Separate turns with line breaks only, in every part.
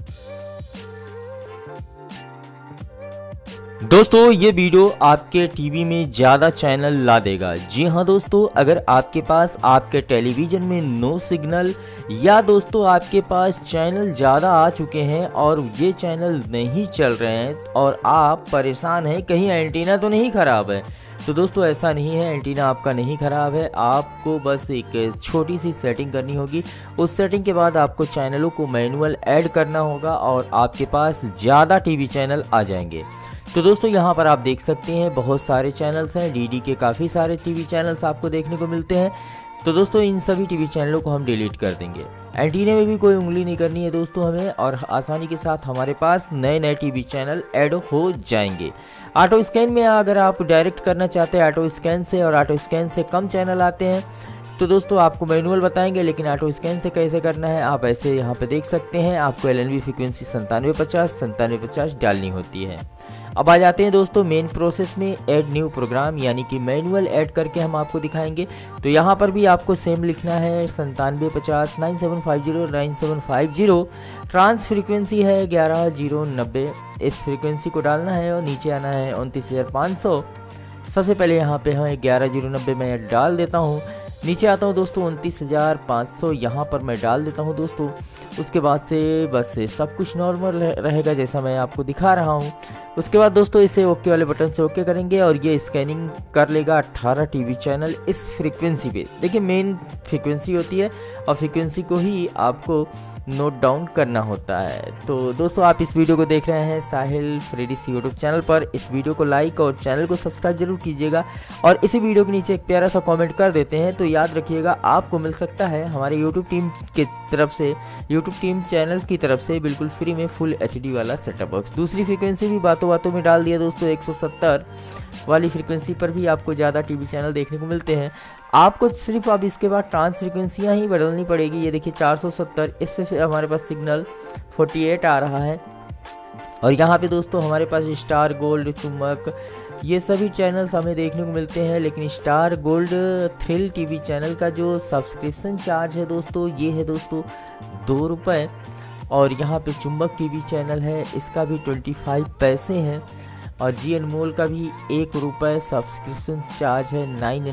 दोस्तों ये वीडियो आपके टीवी में ज़्यादा चैनल ला देगा। जी हाँ दोस्तों, अगर आपके पास आपके टेलीविज़न में नो सिग्नल या दोस्तों आपके पास चैनल ज़्यादा आ चुके हैं और ये चैनल नहीं चल रहे हैं और आप परेशान हैं कहीं एंटीना तो नहीं ख़राब है, तो दोस्तों ऐसा नहीं है, एंटीना आपका नहीं ख़राब है। आपको बस एक छोटी सी सेटिंग करनी होगी। उस सेटिंग के बाद आपको चैनलों को मैनुअल ऐड करना होगा और आपके पास ज़्यादा टीवी चैनल आ जाएंगे। तो दोस्तों यहाँ पर आप देख सकते हैं बहुत सारे चैनल्स हैं, डीडी के काफ़ी सारे टीवी चैनल्स आपको देखने को मिलते हैं। तो दोस्तों इन सभी टीवी चैनलों को हम डिलीट कर देंगे। एंटीने में भी कोई उंगली नहीं करनी है दोस्तों हमें, और आसानी के साथ हमारे पास नए नए टीवी चैनल ऐड हो जाएंगे। ऑटो स्कैन में अगर आप डायरेक्ट करना चाहते हैं ऑटो स्कैन से और ऑटो स्कैन से कम चैनल आते हैं तो दोस्तों आपको मैनुअल बताएंगे, लेकिन ऑटो स्कैन से कैसे करना है आप ऐसे यहाँ पे देख सकते हैं। आपको LNB फ्रीक्वेंसी 9750 डालनी होती है। अब आ जाते हैं दोस्तों मेन प्रोसेस में, ऐड न्यू प्रोग्राम, यानी कि मैनुअल ऐड करके हम आपको दिखाएंगे। तो यहाँ पर भी आपको सेम लिखना है 9750 9750 ट्रांस फ्रीक्वेंसी है 11090, इस फ्रीक्वेंसी को डालना है और नीचे आना है 29500। सबसे पहले यहाँ पे हम 11090 मैं डाल देता हूँ, नीचे आता हूँ दोस्तों 29500 यहाँ पर मैं डाल देता हूँ दोस्तों। उसके बाद से बस सब कुछ नॉर्मल रहेगा जैसा मैं आपको दिखा रहा हूँ। उसके बाद दोस्तों इसे ओके वाले बटन से ओके करेंगे और ये स्कैनिंग कर लेगा 18 टीवी चैनल इस फ्रीक्वेंसी पे। देखिए मेन फ्रीक्वेंसी होती है और फ्रीक्वेंसी को ही आपको नोट डाउन करना होता है। तो दोस्तों आप इस वीडियो को देख रहे हैं साहिल फ्रेडिस यूट्यूब चैनल पर। इस वीडियो को लाइक और चैनल को सब्सक्राइब जरूर कीजिएगा और इसी वीडियो के नीचे एक प्यारा सा कमेंट कर देते हैं तो याद रखिएगा आपको मिल सकता है हमारे यूट्यूब टीम की तरफ से, यूट्यूब टीम चैनल की तरफ से बिल्कुल फ्री में फुल HD वाला सेटअप बॉक्स। दूसरी फ्रीक्वेंसी भी बातों बातों में डाल दिया दोस्तों, 170 वाली फ्रीक्वेंसी पर भी आपको ज़्यादा टीवी चैनल देखने को मिलते हैं। आपको सिर्फ अब इसके बाद ट्रांस फ्रीक्वेंसियाँ ही बदलनी पड़ेगी। ये देखिए 470, इससे हमारे पास सिग्नल 48 आ रहा है और यहाँ पे दोस्तों हमारे पास स्टार गोल्ड, चुम्बक, ये सभी चैनल्स हमें देखने को मिलते हैं। लेकिन Star Gold Thrill TV channel का जो सब्सक्रिप्शन चार्ज है दोस्तों ये है दोस्तों 2 रुपये, और यहाँ पे चुम्बक टीवी चैनल है इसका भी 25 पैसे हैं, और जी अनमोल का भी 1 रुपये सब्सक्रिप्शन चार्ज है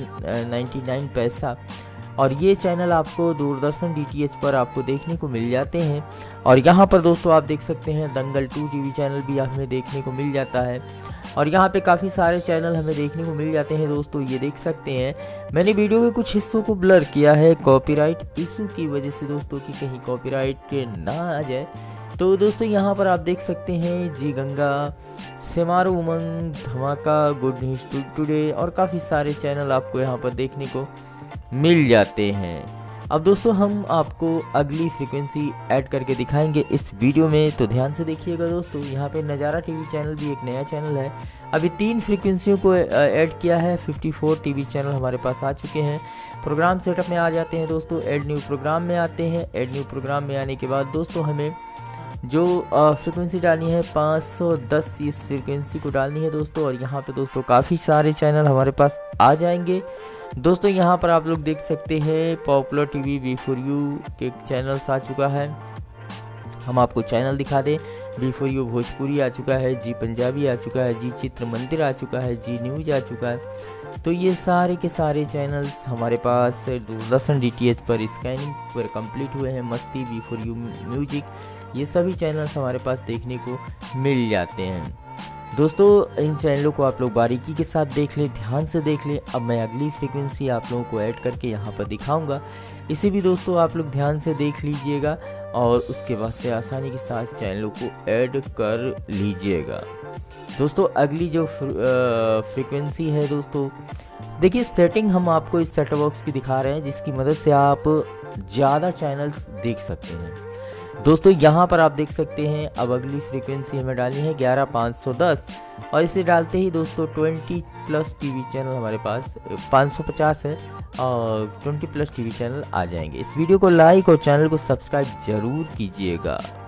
99 पैसा। और ये चैनल आपको दूरदर्शन DTH पर आपको देखने को मिल जाते हैं। और यहाँ पर दोस्तों आप देख सकते हैं दंगल 2 टीवी चैनल भी हमें देखने को मिल जाता है और यहाँ पे काफ़ी सारे चैनल हमें देखने को मिल जाते हैं दोस्तों। ये देख सकते हैं मैंने वीडियो के कुछ हिस्सों को ब्लर किया है कॉपीराइट इशू की वजह से दोस्तों, कि कहीं कॉपीराइट ना आ जाए। तो दोस्तों यहाँ पर आप देख सकते हैं जी गंगा, सेमारो, उमंग, धमाका, गुड न्यूज़ टुडे और काफ़ी सारे चैनल आपको यहाँ पर देखने को मिल जाते हैं। अब दोस्तों हम आपको अगली फ्रीक्वेंसी ऐड करके दिखाएंगे इस वीडियो में, तो ध्यान से देखिएगा दोस्तों। यहाँ पे नज़ारा टीवी चैनल भी एक नया चैनल है, अभी 3 फ्रीक्वेंसियों को ऐड किया है, 54 टीवी चैनल हमारे पास आ चुके हैं। प्रोग्राम सेटअप में आ जाते हैं दोस्तों, ऐड न्यू प्रोग्राम में आते हैं। ऐड न्यू प्रोग्राम में आने के बाद दोस्तों हमें जो फ्रीक्वेंसी डालनी है 510, इस फ्रीक्वेंसी को डालनी है दोस्तों। और यहाँ पे दोस्तों काफ़ी सारे चैनल हमारे पास आ जाएंगे दोस्तों। यहाँ पर आप लोग देख सकते हैं पॉपुलर टीवी, V4U के चैनल्स आ चुका है। हम आपको चैनल दिखा दें, V4U भोजपुरी आ चुका है, जी पंजाबी आ चुका है, जी चित्र मंदिर आ चुका है, जी न्यूज़ आ चुका है। तो ये सारे के सारे चैनल्स हमारे पास दूरदर्शन DTH पर स्कैनिंग पर कंप्लीट हुए हैं। मस्ती, V4U म्यूजिक, ये सभी चैनल्स हमारे पास देखने को मिल जाते हैं दोस्तों। इन चैनलों को आप लोग बारीकी के साथ देख लें, ध्यान से देख लें। अब मैं अगली फ्रीक्वेंसी आप लोगों को ऐड करके यहाँ पर दिखाऊंगा, इसे भी दोस्तों आप लोग ध्यान से देख लीजिएगा और उसके बाद से आसानी के साथ चैनलों को ऐड कर लीजिएगा दोस्तों। अगली जो फ्रीक्वेंसी है दोस्तों, देखिए सेटिंग हम आपको इस सेटअप बॉक्स की दिखा रहे हैं जिसकी मदद से आप ज़्यादा चैनल्स देख सकते हैं दोस्तों। यहाँ पर आप देख सकते हैं अब अगली फ्रीक्वेंसी हमें डालनी है 11510 और इसे डालते ही दोस्तों 20+ टीवी चैनल हमारे पास 550 है और 20+ टीवी चैनल आ जाएंगे। इस वीडियो को लाइक और चैनल को सब्सक्राइब जरूर कीजिएगा।